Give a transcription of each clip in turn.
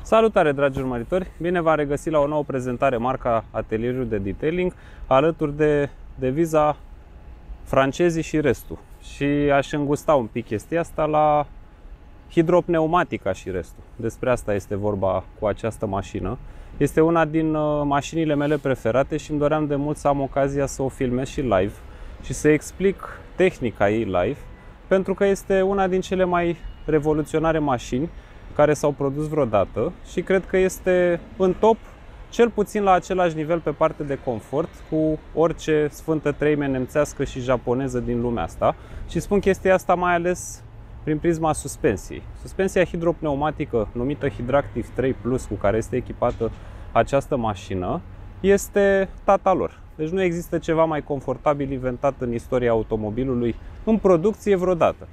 Salutare, dragi urmăritori! Bine v-am regăsit la o nouă prezentare marca Atelierul de Detailing, alături de deviza francezii și restul. Și aș îngusta un pic chestia asta la hidropneumatica și restul. Despre asta este vorba cu această mașină. Este una din mașinile mele preferate și îmi doream de mult să am ocazia să o filmez și live și să explic tehnica ei live, pentru că este una din cele mai revoluționare mașini care s-au produs vreodată și cred că este în top, cel puțin la același nivel pe parte de confort, cu orice sfântă treime nemțească și japoneză din lumea asta. Și spun chestia asta mai ales prin prisma suspensiei. Suspensia hidropneumatică, numită Hydractiv 3 Plus, cu care este echipată această mașină, este tata lor. Deci nu există ceva mai confortabil inventat în istoria automobilului în producție vreodată.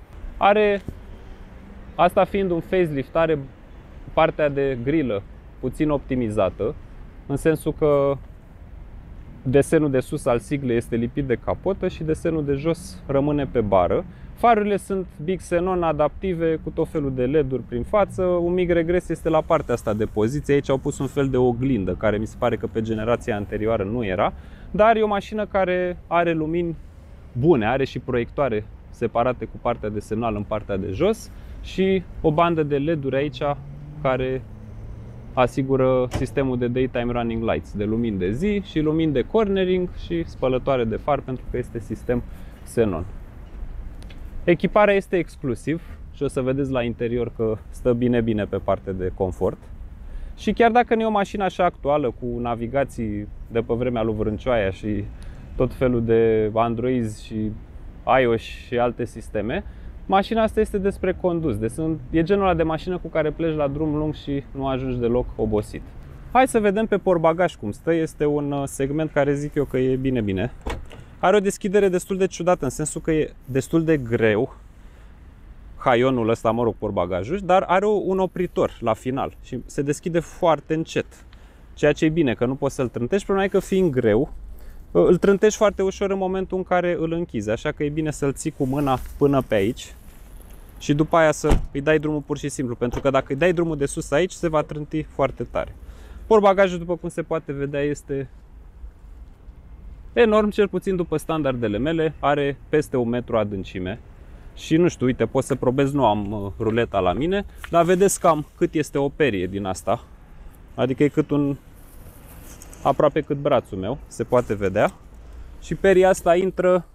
Asta fiind un facelift, are partea de grilă puțin optimizată, în sensul că desenul de sus al siglei este lipit de capotă și desenul de jos rămâne pe bară. Farurile sunt Big Xenon adaptive cu tot felul de LED-uri prin față. Un mic regres este la partea asta de poziție. Aici au pus un fel de oglindă, care mi se pare că pe generația anterioară nu era. Dar e o mașină care are lumini bune, are și proiectoare separate cu partea de semnal în partea de jos și o bandă de LED-uri aici care asigură sistemul de Daytime Running Lights, de lumini de zi și lumini de cornering și spălătoare de far, pentru că este sistem Xenon. Echiparea este exclusiv și o să vedeți la interior că stă bine pe partea de confort. Și chiar dacă nu e o mașină așa actuală, cu navigații de pe vremea lui Vrâncioaia și tot felul de Android și iOS și alte sisteme, mașina asta este despre condus. Deci e genul ăla de mașină cu care pleci la drum lung și nu ajungi deloc obosit. Hai să vedem pe portbagaj cum stă. Este un segment care zic eu că e bine. Are o deschidere destul de ciudată, în sensul că e destul de greu haionul ăsta, mă rog, portbagajul, dar are un opritor la final și se deschide foarte încet. Ceea ce e bine, că nu poți să-l trântești. Problema e că, fiind greu, îl trântești foarte ușor în momentul în care îl închizi, așa că e bine să-l ții cu mâna până pe aici și după aia să îi dai drumul pur și simplu, pentru că dacă îi dai drumul de sus aici, se va trânti foarte tare. Portbagajul, după cum se poate vedea, este enorm, cel puțin după standardele mele, are peste 1 metru adâncime și nu știu, uite, pot să probez, nu am ruleta la mine, dar vedeți cam cât este o perie din asta, adică e aproape cât brațul meu, se poate vedea. Și peria asta intră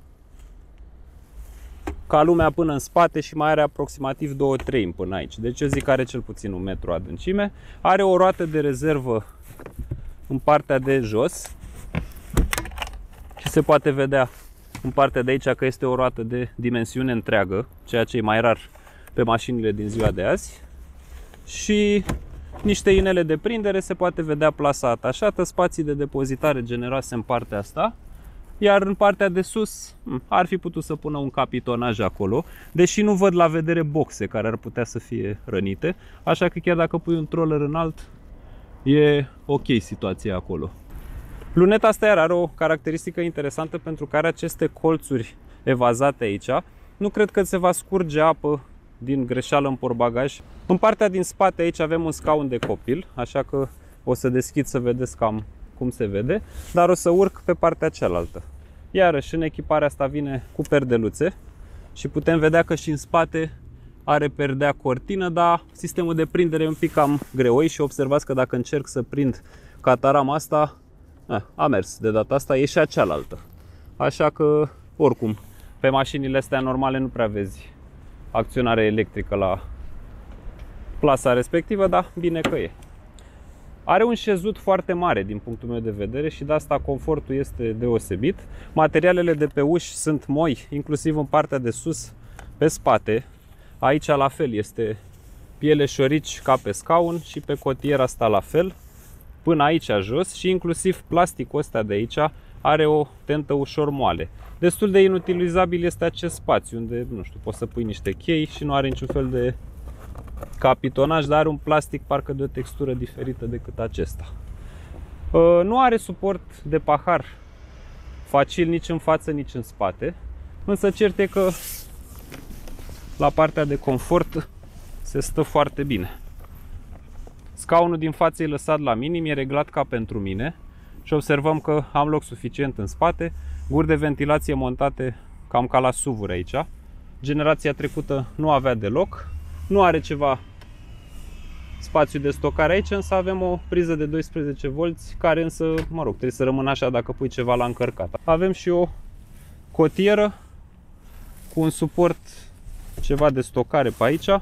ca lumea până în spate și mai are aproximativ 2/3 până aici. Deci eu zic că are cel puțin 1 metru adâncime. Are o roată de rezervă în partea de jos și se poate vedea în partea de aici că este o roată de dimensiune întreagă, ceea ce e mai rar pe mașinile din ziua de azi. Și niște inele de prindere, se poate vedea plasa atașată, spații de depozitare generoase în partea asta, iar în partea de sus ar fi putut să pună un capitonaj acolo, deși nu văd la vedere boxe care ar putea să fie rănite, așa că chiar dacă pui un troller înalt, e ok situația acolo. Luneta asta iar are o caracteristică interesantă, pentru că are aceste colțuri evazate aici. Nu cred că se va scurge apă din greșeală în portbagaj. În partea din spate aici avem un scaun de copil, așa că o să deschid să vedeți cam cum se vede, dar o să urc pe partea cealaltă. Iarăși, în echiparea asta vine cu perdeluțe și putem vedea că și în spate are perdea cortină, dar sistemul de prindere e un pic cam greoi și observați că dacă încerc să prind catarama asta, a mers de data asta, e și a cealaltă. Așa că, oricum, pe mașinile astea normale nu prea vezi acționare electrică la plasa respectivă, dar bine că e. Are un șezut foarte mare din punctul meu de vedere și de asta confortul este deosebit. Materialele de pe uși sunt moi, inclusiv în partea de sus, pe spate. Aici la fel este piele șorici ca pe scaun și pe cotiera asta la fel, până aici jos, și inclusiv plasticul ăsta de aici are o tentă ușor moale. Destul de inutilizabil este acest spațiu unde, nu știu, poți să pui niște chei și nu are niciun fel de capitonaj, dar are un plastic parcă de o textură diferită decât acesta. Nu are suport de pahar facil nici în față, nici în spate, însă cert e că la partea de confort se stă foarte bine. Scaunul din față e lăsat la minim, e reglat ca pentru mine și observăm că am loc suficient în spate. Guri de ventilație montate cam ca la SUV-uri aici. Generația trecută nu avea deloc. Nu are ceva spațiu de stocare aici, însă avem o priză de 12 V, care însă, mă rog, trebuie să rămână așa dacă pui ceva la încărcat. Avem și o cotieră cu un suport, ceva de stocare pe aici.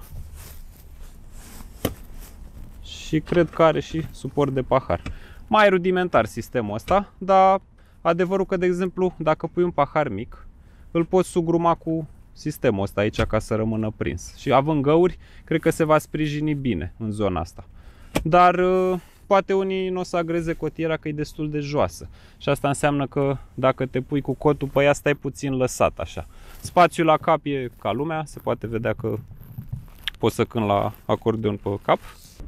Și cred că are și suport de pahar. Mai rudimentar sistemul ăsta, dar adevărul că, de exemplu, dacă pui un pahar mic, îl poți sugruma cu sistemul ăsta aici ca să rămână prins. Și având găuri, cred că se va sprijini bine în zona asta. Dar poate unii nu o să agreze cotiera că e destul de joasă. Și asta înseamnă că dacă te pui cu cotul pe ea, stai puțin lăsat așa. Spațiul la cap e ca lumea, se poate vedea că poți să cânt la acordeon pe cap.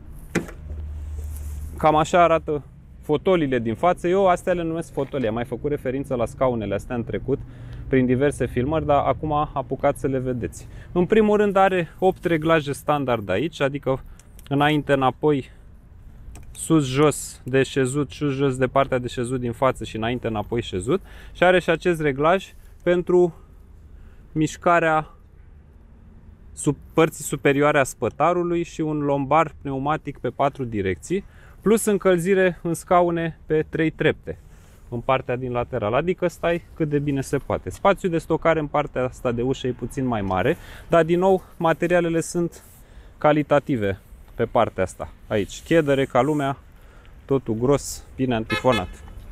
Cam așa arată fotolile din față. Eu astea le numesc fotolii. Am mai făcut referință la scaunele astea în trecut prin diverse filmări, dar acum apucați să le vedeți. În primul rând are 8 reglaje standard aici, adică înainte, înapoi, sus, jos de șezut, sus, jos de partea de șezut din față și înainte, înapoi șezut. Și are și acest reglaj pentru mișcarea părții superioare a spătarului și un lombar pneumatic pe 4 direcții, plus încălzire în scaune pe 3 trepte în partea din lateral, adică stai cât de bine se poate. Spațiul de stocare în partea asta de ușă e puțin mai mare, dar din nou materialele sunt calitative pe partea asta. Aici chedere ca lumea, totul gros, bine antifonat.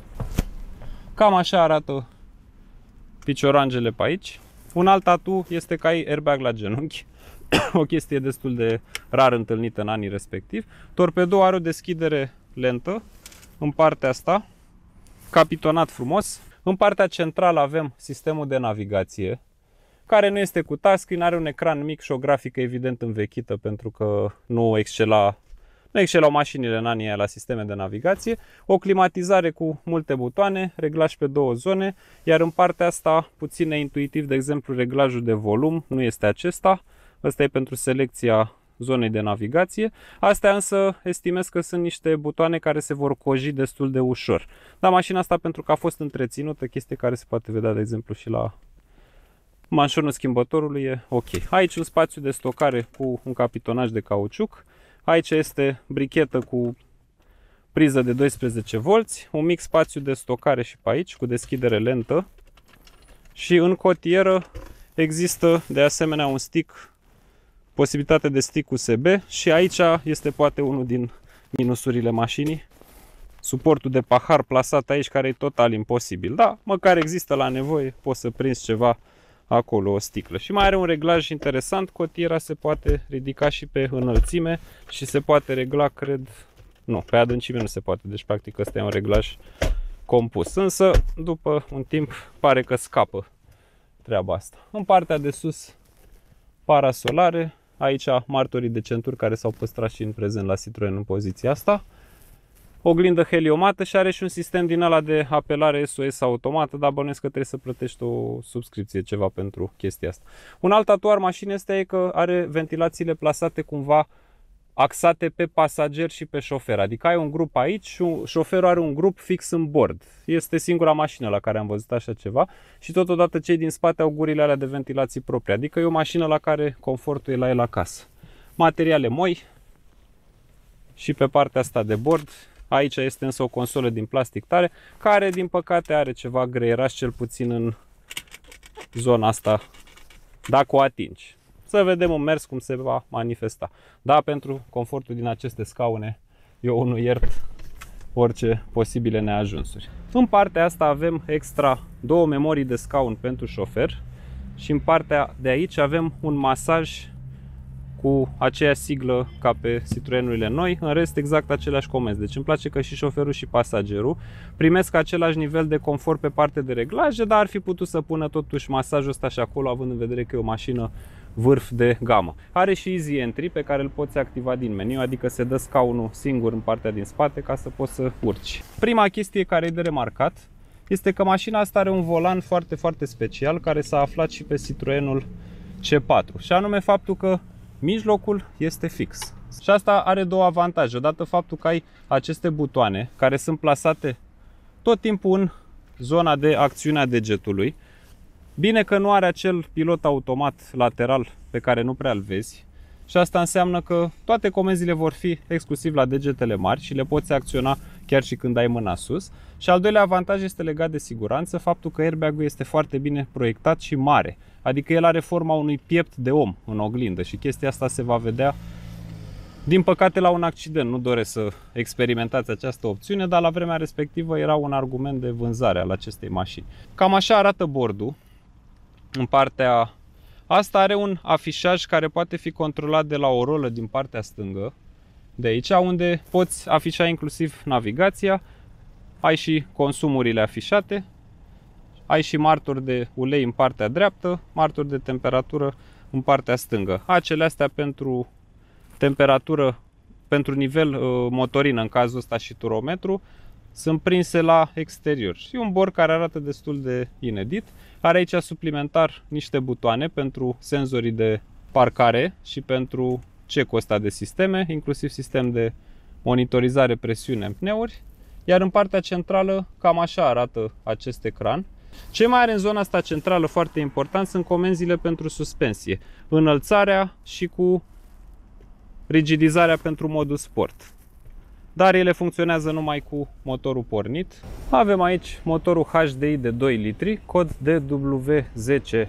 Cam așa arată picioranjele pe aici. Un alt atu este că ai airbag la genunchi. O chestie destul de rar întâlnită în anii respectivi. Torpedoul are o deschidere lentă în partea asta, capitonat frumos. În partea centrală avem sistemul de navigație, care nu este cu touchscreen, are un ecran mic și o grafică evident învechită, pentru că nu excelau mașinile în anii aia la sisteme de navigație. O climatizare cu multe butoane, reglaj pe 2 zone, iar în partea asta puțin neintuitiv, de exemplu reglajul de volum nu este acesta. Ăsta e pentru selecția zonei de navigație. Astea însă estimez că sunt niște butoane care se vor coji destul de ușor. Dar mașina asta, pentru că a fost întreținută, chestie care se poate vedea de exemplu și la manșonul schimbătorului, e ok. Aici un spațiu de stocare cu un capitonaj de cauciuc. Aici este brichetă cu priză de 12 V, un mic spațiu de stocare și pe aici cu deschidere lentă. Și în cotieră există de asemenea un stick, posibilitate de stick USB, și aici este poate unul din minusurile mașinii. Suportul de pahar plasat aici, care e total imposibil. Da, măcar există la nevoie, poți să prinzi ceva acolo, o sticlă. Și mai are un reglaj interesant, cotiera se poate ridica și pe înălțime și se poate regla, cred, nu, pe adâncime nu se poate, deci practic ăsta e un reglaj compus. Însă, după un timp, pare că scapă treaba asta. În partea de sus, parasolare, aici martorii de centuri care s-au păstrat și în prezent la Citroen în poziția asta. Oglindă heliomată și are și un sistem din ăla de apelare SOS automată, dar bănuiesc că trebuie să plătești o subscripție, ceva pentru chestia asta. Un alt atu al mașinii asta e că are ventilațiile plasate cumva axate pe pasager și pe șofer. Adică ai un grup aici și șoferul are un grup fix în bord. Este singura mașină la care am văzut așa ceva și totodată cei din spate au gurile alea de ventilații proprii. Adică e o mașină la care confortul e la el acasă. Materiale moi și pe partea asta de bord. Aici este însă o consolă din plastic tare, care din păcate are ceva greieraș, cel puțin în zona asta, dacă o atingi. Să vedem în mers cum se va manifesta. Da, pentru confortul din aceste scaune, eu nu iert orice posibile neajunsuri. În partea asta avem extra 2 memorii de scaun pentru șofer și în partea de aici avem un masaj cu aceeași siglă ca pe Citroenurile noi, în rest exact aceleași comenzi. Deci îmi place că și șoferul și pasagerul primesc același nivel de confort pe partea de reglaje, dar ar fi putut să pună totuși masajul ăsta și acolo, având în vedere că e o mașină vârf de gamă. Are și Easy Entry pe care îl poți activa din meniu, adică se dă scaunul singur în partea din spate ca să poți să urci. Prima chestie care e de remarcat este că mașina asta are un volan foarte, foarte special care s-a aflat și pe Citroenul C4, și anume faptul că mijlocul este fix. Și asta are două avantaje. Odată faptul că ai aceste butoane care sunt plasate tot timpul în zona de acțiune a degetului. Bine că nu are acel pilot automat lateral pe care nu prea îl vezi. Și asta înseamnă că toate comenzile vor fi exclusiv la degetele mari și le poți acționa chiar și când ai mâna sus. Și al doilea avantaj este legat de siguranță, faptul că airbag-ul este foarte bine proiectat și mare. Adică el are forma unui piept de om în oglindă și chestia asta se va vedea, din păcate, la un accident. Nu doresc să experimentați această opțiune, dar la vremea respectivă era un argument de vânzare al acestei mașini. Cam așa arată bordul. În partea asta are un afișaj care poate fi controlat de la o rolă din partea stângă, de aici, unde poți afișa inclusiv navigația, ai și consumurile afișate, ai și martori de ulei în partea dreaptă, martori de temperatură în partea stângă. Acele astea pentru temperatură, pentru nivel motorină, în cazul ăsta și turometru, sunt prinse la exterior. Și un bord care arată destul de inedit. Are aici suplimentar niște butoane pentru senzorii de parcare și pentru check-ul ăsta de sisteme, inclusiv sistem de monitorizare presiune în pneuri. Iar în partea centrală cam așa arată acest ecran. Ce mai are în zona asta centrală foarte important sunt comenzile pentru suspensie, înălțarea și cu rigidizarea pentru modul sport. Dar ele funcționează numai cu motorul pornit. Avem aici motorul HDI de 2 litri, cod DW10C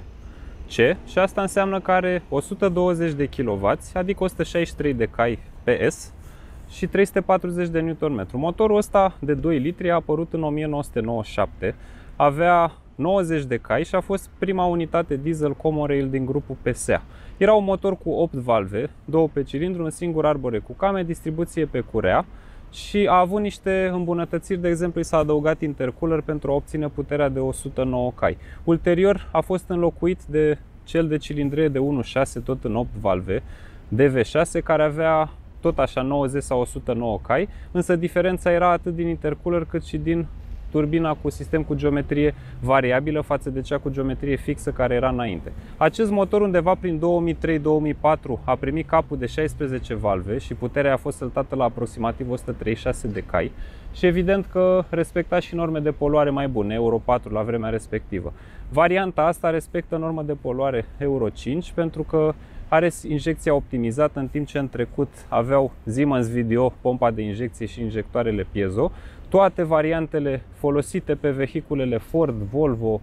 și asta înseamnă că are 120 de kW, adică 163 de cai PS și 340 de Nm. Motorul ăsta de 2 litri a apărut în 1997, avea 90 de cai și a fost prima unitate diesel common rail din grupul PSA. Era un motor cu 8 valve, 2 pe cilindru, un singur arbore cu came, distribuție pe curea și a avut niște îmbunătățiri, de exemplu i s-a adăugat intercooler pentru a obține puterea de 109 cai. Ulterior a fost înlocuit de cel de cilindrie de 1.6, tot în 8 valve, DV6, care avea tot așa 90 sau 109 cai, însă diferența era atât din intercooler cât și din turbina cu sistem cu geometrie variabilă față de cea cu geometrie fixă care era înainte. Acest motor undeva prin 2003-2004 a primit capul de 16 valve și puterea a fost săltată la aproximativ 136 de cai și evident că respecta și norme de poluare mai bune, Euro 4 la vremea respectivă. Varianta asta respectă normă de poluare Euro 5 pentru că are injecția optimizată, în timp ce în trecut aveau Siemens Video, pompa de injecție și injectoarele piezo. Toate variantele folosite pe vehiculele Ford, Volvo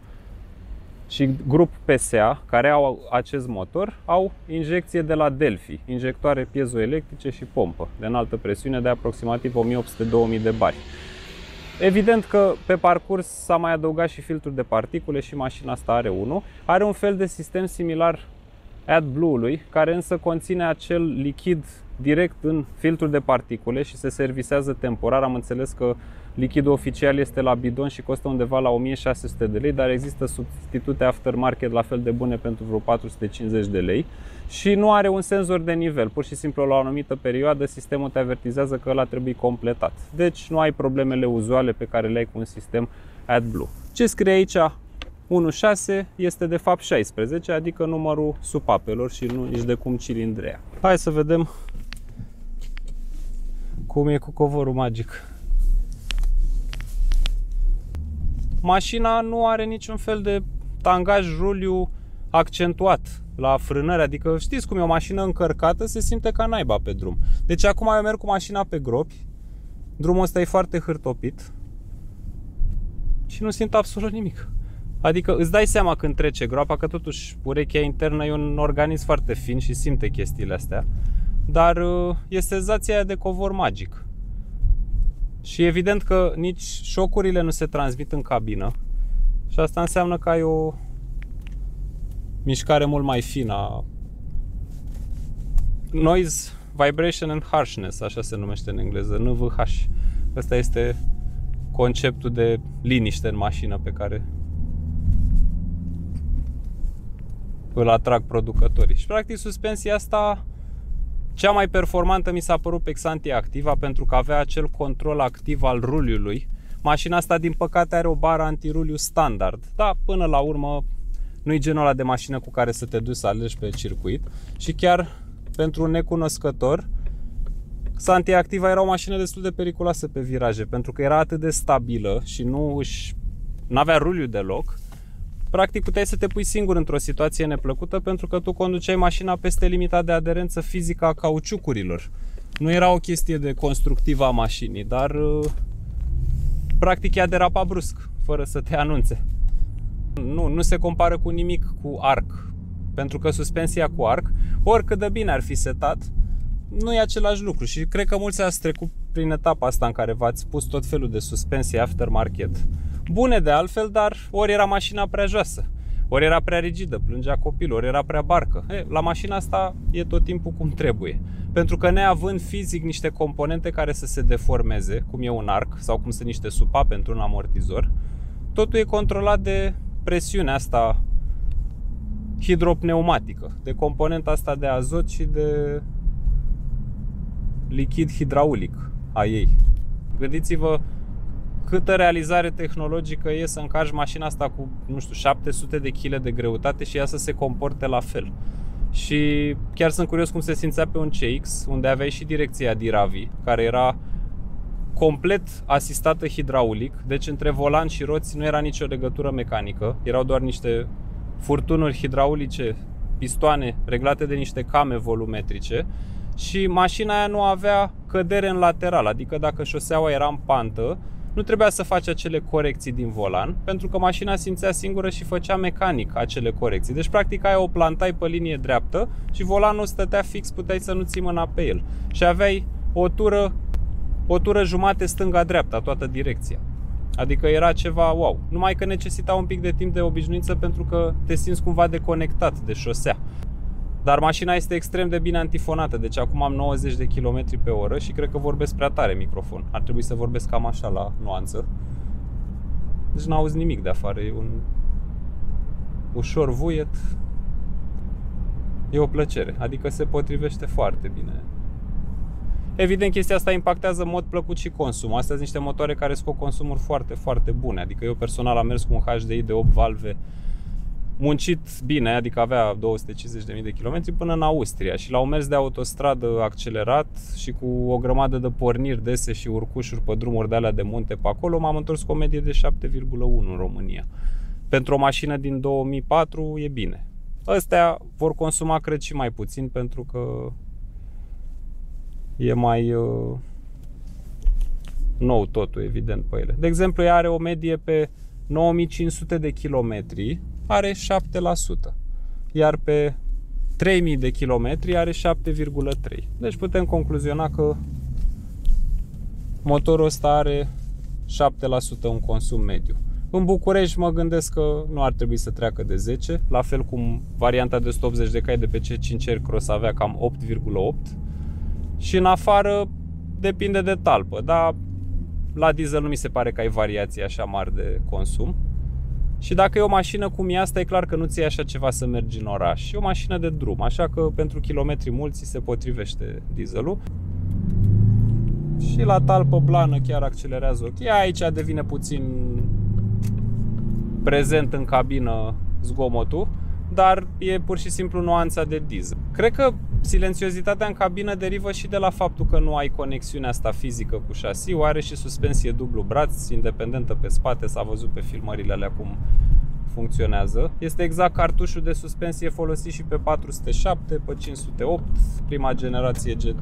și grup PSA, care au acest motor, au injecție de la Delphi, injectoare piezoelectrice și pompă de înaltă presiune de aproximativ 1800-2000 de bari. Evident că pe parcurs s-a mai adăugat și filtrul de particule și mașina asta are unul. Are un fel de sistem similar AdBlue-ului, care însă conține acel lichid direct în filtrul de particule și se servisează temporar. Am înțeles că lichidul oficial este la bidon și costă undeva la 1600 de lei, dar există substitute aftermarket la fel de bune pentru vreo 450 de lei și nu are un senzor de nivel. Pur și simplu la o anumită perioadă sistemul te avertizează că ăla trebuie completat. Deci nu ai problemele uzuale pe care le ai cu un sistem AdBlue. Ce scrie aici? 1.6 este de fapt 16, adică numărul supapelor și nu nici de cum cilindrea. Hai să vedem cum e cu covorul magic. Mașina nu are niciun fel de tangaj ruliu accentuat la frânări, adică știți cum e, o mașină încărcată se simte ca naiba pe drum. Deci acum eu merg cu mașina pe gropi, drumul ăsta e foarte hârtopit și nu simt absolut nimic. Adică îți dai seama când trece groapa că totuși urechea internă e un organism foarte fin și simte chestiile astea. Dar e senzația aia de covor magic. Și evident că nici șocurile nu se transmit în cabină. Și asta înseamnă că ai o mișcare mult mai fină. Noise, Vibration and Harshness, așa se numește în engleză, NVH. Ăsta este conceptul de liniște în mașină pe care îl atrag producătorii. Și practic suspensia asta cea mai performantă mi s-a părut Pexantia Activa, pentru că avea acel control activ al ruliului. Mașina asta din păcate are o bară antiruliu standard, dar până la urmă nu e genul ăla de mașină cu care să te duci să alegi pe circuit. Și chiar pentru un necunoscător Xantia Activa era o mașină destul de periculoasă pe viraje, pentru că era atât de stabilă și nu avea ruliu deloc. Practic puteai să te pui singur într-o situație neplăcută, pentru că tu conduceai mașina peste limita de aderență fizică a cauciucurilor. Nu era o chestie de constructivă a mașinii, dar practic ea derapa brusc, fără să te anunțe. Nu se compară cu nimic cu arc, pentru că suspensia cu arc, oricât de bine ar fi setat, nu e același lucru și cred că mulți ați trecut prin etapa asta în care v-ați pus tot felul de suspensii aftermarket. Bune de altfel, dar ori era mașina prea joasă, ori era prea rigidă, plângea copilul, ori era prea barcă. La mașina asta e tot timpul cum trebuie. Pentru că neavând fizic niște componente care să se deformeze, cum e un arc sau cum sunt niște supape pentru un amortizor, totul e controlat de presiunea asta hidropneumatică, de componenta asta de azot și de lichid hidraulic a ei. Gândiți-vă câtă realizare tehnologică e să încarci mașina asta cu, nu știu, 700 de kg de greutate și ea să se comporte la fel. Și chiar sunt curios cum se simțea pe un CX, unde aveai și direcția Diravi, care era complet asistată hidraulic, deci între volan și roți nu era nicio legătură mecanică, erau doar niște furtunuri hidraulice, pistoane reglate de niște came volumetrice și mașina aia nu avea cădere în lateral, adică dacă șoseaua era în pantă, nu trebuia să faci acele corecții din volan, pentru că mașina simțea singură și făcea mecanic acele corecții. Deci practic aia o plantai pe linie dreaptă și volanul stătea fix, puteai să nu ții mâna pe el. Și aveai o tură jumate stânga-dreapta, toată direcția. Adică era ceva wow. Numai că necesita un pic de timp de obișnuință pentru că te simți cumva deconectat de șosea. Dar mașina este extrem de bine antifonată, deci acum am 90 de km pe oră și cred că vorbesc prea tare microfon. Ar trebui să vorbesc cam așa la nuanță. Deci n-auzi nimic de afară, e un ușor vuiet. E o plăcere, adică se potrivește foarte bine. Evident, chestia asta impactează în mod plăcut și consumul. Astea sunt niște motoare care scot consumuri foarte, foarte bune. Adică eu personal am mers cu un HDI de 8 valve muncit bine, adică avea 250.000 de kilometri până în Austria și la un mers de autostradă accelerat și cu o grămadă de porniri dese și urcușuri pe drumuri de alea de munte pe acolo, m-am întors cu o medie de 7,1 în România. Pentru o mașină din 2004 e bine. Astea vor consuma, cred, și mai puțin pentru că e mai nou totul, evident, pe ele. De exemplu, ea are o medie pe 9500 de kilometri, are 7%, iar pe 3000 de kilometri are 7,3%. Deci putem concluziona că motorul ăsta are 7% un consum mediu. În București mă gândesc că nu ar trebui să treacă de 10, la fel cum varianta de 180 de cai de pe C5 Aircross avea cam 8,8. Și în afară depinde de talpă, dar la diesel nu mi se pare că ai variații așa mari de consum. Și dacă e o mașină cum e asta, e clar că nu ți-e așa ceva să mergi în oraș. E o mașină de drum, așa că pentru kilometri mulți se potrivește dieselul. Și la talpă blană chiar accelerează ok. Aici devine puțin prezent în cabină zgomotul, dar e pur și simplu nuanța de diesel. Cred că silențiozitatea în cabină derivă și de la faptul că nu ai conexiunea asta fizică cu șasiul, are și suspensie dublu braț, independentă pe spate, s-a văzut pe filmările alea cum funcționează. Este exact cartușul de suspensie folosit și pe 407, pe 508, prima generație GT.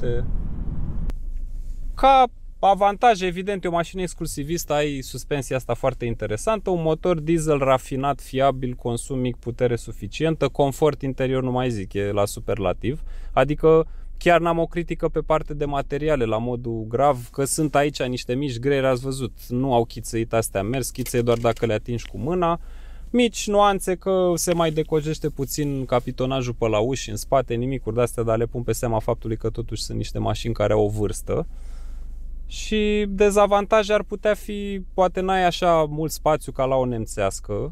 Ca avantaj, evident, e o mașină exclusivistă, ai suspensia asta foarte interesantă, un motor diesel rafinat, fiabil, consum mic, putere suficientă, confort interior nu mai zic, e la superlativ. Adică chiar n-am o critică pe parte de materiale la modul grav, că sunt aici niște mici greieri, ați văzut, nu au chițăit astea mers, chițăie doar dacă le atingi cu mâna. Mici nuanțe că se mai decojește puțin capitonajul pe la uși în spate, nimicuri de-astea, dar le pun pe seama faptului că totuși sunt niște mașini care au o vârstă. Și dezavantaje ar putea fi, poate n-ai așa mult spațiu ca la o nemțească,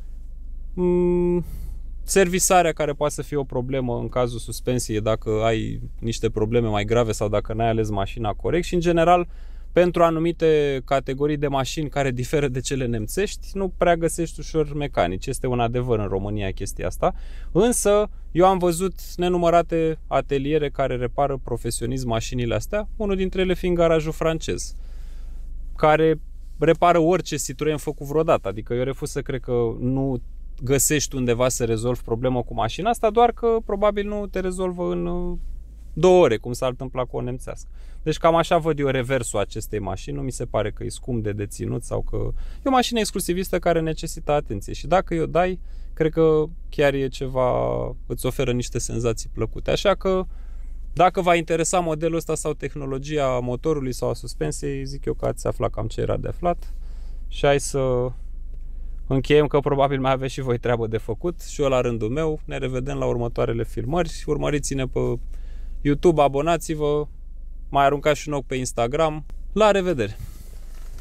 servisarea care poate să fie o problemă în cazul suspensiei dacă ai niște probleme mai grave sau dacă n-ai ales mașina corect și în general pentru anumite categorii de mașini care diferă de cele nemțești, nu prea găsești ușor mecanici. Este un adevăr în România chestia asta. Însă, eu am văzut nenumărate ateliere care repară profesionist mașinile astea, unul dintre ele fiind garajul francez, care repară orice Citroen făcut vreodată. Adică eu refuz să cred că nu găsești undeva să rezolvi problema cu mașina asta, doar că probabil nu te rezolvă în 2 ore, cum s-a întâmplat cu o nemțească. Deci cam așa văd eu reversul acestei mașini. Nu mi se pare că e scump de deținut sau că e o mașină exclusivistă care necesită atenție. Și dacă o dai, cred că chiar e ceva, îți oferă niște senzații plăcute. Așa că dacă v-a interesa modelul ăsta sau tehnologia motorului sau a suspensiei, zic eu că ați aflat cam ce era de aflat. Și hai să încheiem, că probabil mai aveți și voi treabă de făcut și eu la rândul meu. Ne revedem la următoarele filmări. Urmăriți-ne pe YouTube, abonați-vă, mai aruncați și un ochi pe Instagram. La revedere!